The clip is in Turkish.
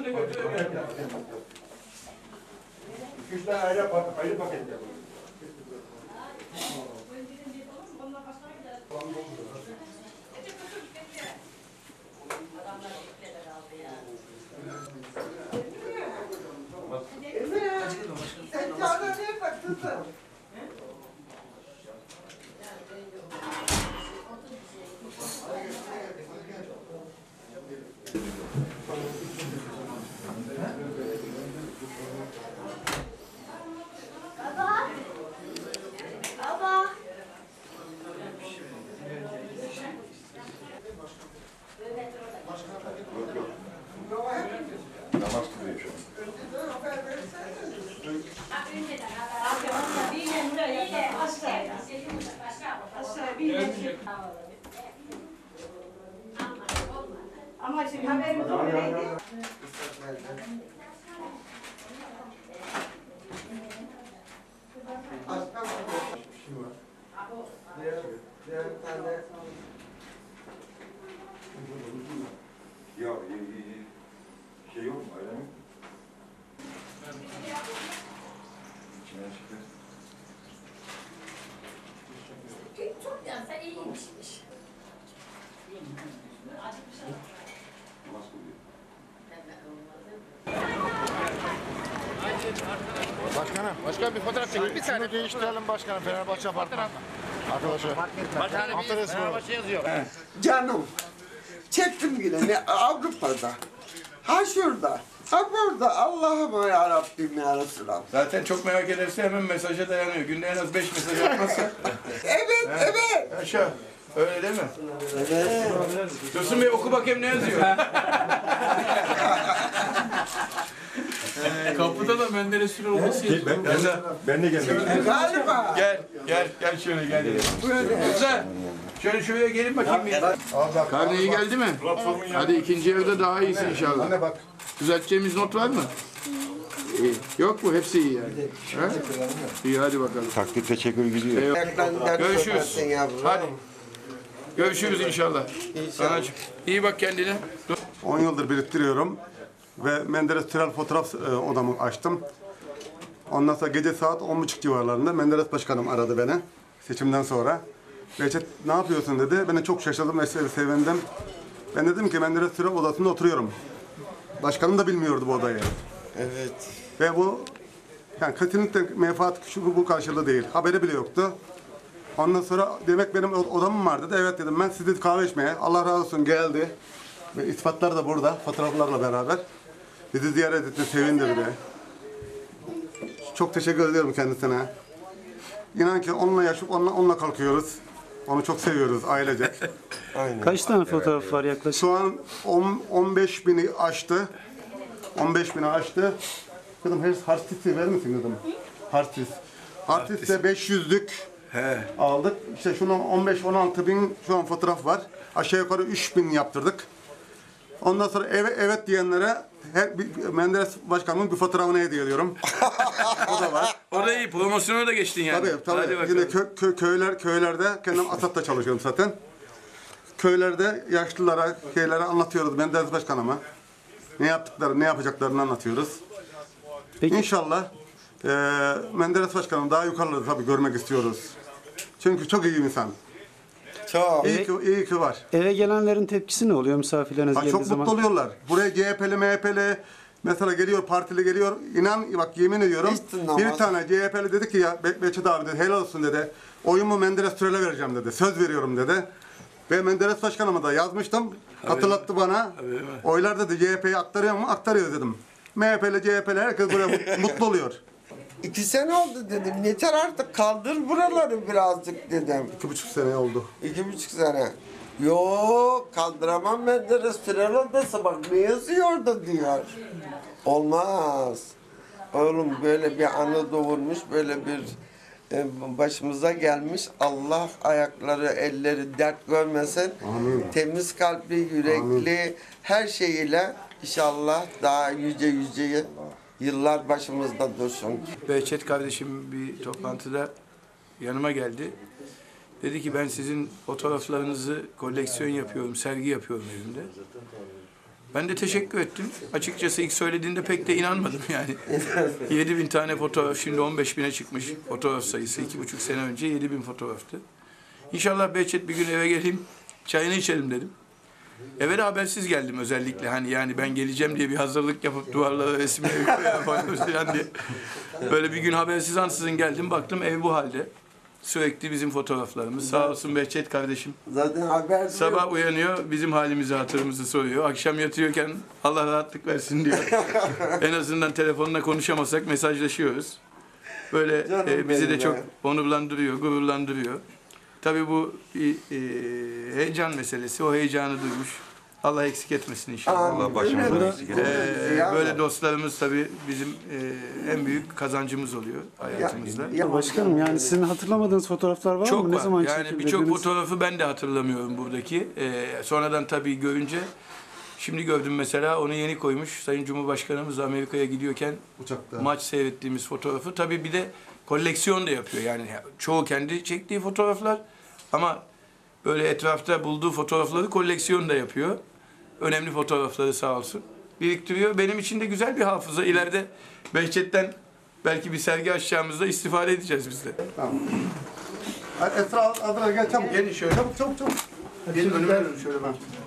de götürüyorum. 2-3 tane ayrı paket yapalım. Ama şimdi haberimiz öyleydi. Ya şey yok mu? Öyle mi? İçine çıkıyor. Çok yansa iyiymişmiş. Başkanım bir fotoğraf çekin. Bir saniye değiştirelim başkanım. Fenerbahçe Apartman. Arkadaşlar. Başkanım Fenerbahçe yazıyor. Canım, çektim yine ne Avrupa'da, ha şurada, ha burada, Allah'ım ya Rabbim ya Resulallah. Zaten çok merak ederse hemen mesaja dayanıyor. Günde en az 5 mesaj atmazsa. Evet, evet. Aşağı. Öyle değil mi? Evet. Dursun Bey oku bakayım ne yazıyor? Kapıda da Menderes Sürer olması yazıyor. Ben de geldim. Galiba. Gel şöyle gel. Güzel. Şöyle gelin bakayım bir. Karne iyi geldi mi? Hadi ikinci evde daha iyisi inşallah. Anne bak. Düzelteceğimiz not var mı? İyi. Yok mu? Hepsi iyi yani. Ha? İyi hadi bakalım. Takdir teşekkür gidiyor. Görüşürüz. Hadi. Görüşürüz inşallah. Anacığım. İyi bak kendine. 10 yıldır biriktiriyorum ve Menderes Türel fotoğraf odamı açtım. Ondan sonra gece saat 10.30 civarlarında Menderes Başkanım aradı beni seçimden sonra. Behçet ne yapıyorsun dedi. Ben de çok şaşırdım ve sevindim. Ben dedim ki Menderes Türel odasında oturuyorum. Başkanım da bilmiyordu bu odayı. Evet. Ve bu yani kesinlikle menfaat bu karşılığı değil. Haberi bile yoktu. Ondan sonra demek benim odam mı var dedi. Evet dedim ben siz dedi kahve içmeye. Allah razı olsun geldi. Ve ispatlar da burada fotoğraflarla beraber. Bizi ziyaret etti, sevindirdi. Çok teşekkür ediyorum kendisine. İnan ki onunla yaşayıp onunla kalkıyoruz. Onu çok seviyoruz ailecek. Aynen. Kaç tane fotoğraf var yaklaşık? Şu an 15.000'i aştı. 15.000'i aştı. Dedim harçlisi verir misin dedim. Harçlis. Harçlis de 500'lük aldık. İşte şunun 15-16 bin şu an fotoğraf var. Aşağı yukarı 3.000 yaptırdık. Ondan sonra evet diyenlere Menderes Başkanımın bir fotoğrafını hediye ediyorum. O da var. O da iyi. Promosyona da geçtin yani. Tabii. Yine köylerde kendim ASAP'ta çalışıyorum zaten. Köylerde yaşlılara, şeylere anlatıyoruz Menderes Başkanıma. Ne yaptıklarını, ne yapacaklarını anlatıyoruz. Peki. İnşallah Menderes Başkanım daha yukarıda tabii görmek istiyoruz. Çünkü çok iyi bir insan. Çok. İyi ki var. Eve gelenlerin tepkisi ne oluyor misafirleriniz geldiği Çok zaman? mutlu oluyorlar. Buraya CHP'li, MHP'li mesela geliyor, partili geliyor. İnan bak yemin ediyorum. Bir tane CHP'li dedi ki ya Behçet abi dedi helal olsun dedi. Oyumu Menderes Türel'e vereceğim dedi. Söz veriyorum dedi. Ve Menderes Başkanıma da yazmıştım. Hatırlattı bana. Oylar dedi CHP'ye aktarıyor mu? Aktarıyor dedim. MHP'li, CHP'li herkes buraya mutlu oluyor. 2 sene oldu dedim. Yeter artık kaldır buraları birazcık dedim. 2,5 sene oldu. 2,5 sene. Yok kaldıramam Menderes Türel odası bak ne yazıyordu diyor. Olmaz. Oğlum böyle bir anı doğurmuş böyle bir başımıza gelmiş. Allah ayakları elleri dert görmesin. Amin. Temiz kalpli yürekli Amin. her şeyiyle inşallah daha yüce yıllar başımızda dursun. Behçet kardeşim bir toplantıda yanıma geldi. Dedi ki ben sizin fotoğraflarınızı koleksiyon yapıyorum, sergi yapıyorum evimde. Ben de teşekkür ettim. Açıkçası ilk söylediğinde pek de inanmadım yani. 7.000 tane fotoğraf, şimdi 15.000'e çıkmış fotoğraf sayısı. 2,5 sene önce 7.000 fotoğraftı. İnşallah Behçet bir gün eve geleyim, çayını içelim dedim. Eve de habersiz geldim özellikle. Hani yani ben geleceğim diye bir hazırlık yapıp duvarlara resimle koyuyoruz falan diye. Böyle bir gün habersiz ansızın geldim, baktım ev bu halde. Sürekli bizim fotoğraflarımız. Sağ olsun Behçet kardeşim. Zaten haber Sabah uyanıyor, bizim halimizi, hatırımızı soruyor. Akşam yatıyorken Allah rahatlık versin diyor. En azından telefonla konuşamasak mesajlaşıyoruz. Böyle Canım bizi benim de çok ya. onurlandırıyor, gururlandırıyor. Tabii bu heyecan meselesi. O heyecanı duymuş. Allah eksik etmesin inşallah. Allah başımızdan eksik etmesin. Böyle dostlarımız tabii bizim en büyük kazancımız oluyor hayatımızda. Ya başkanım, yani sizin hatırlamadığınız fotoğraflar var Çok mı? Ne var. zaman Yani çekildi birçok dediniz? fotoğrafı ben de hatırlamıyorum buradaki. Sonradan tabii görünce, şimdi gördüm mesela, onu yeni koymuş. Sayın Cumhurbaşkanımız Amerika'ya gidiyorken Uçakta. maç seyrettiğimiz fotoğrafı. Tabii bir de koleksiyon da yapıyor. Yani çoğu kendi çektiği fotoğraflar ama böyle etrafta bulduğu fotoğrafları koleksiyon da yapıyor. Önemli fotoğrafları sağ olsun biriktiriyor. Benim için de güzel bir hafıza. İleride Behçet'ten belki bir sergi açacağımızda istifade edeceğiz biz de. Tamam. Esra adına gel çabuk. Gelin şöyle. Çabuk çabuk çabuk. Gelin önüme dönün şöyle bak.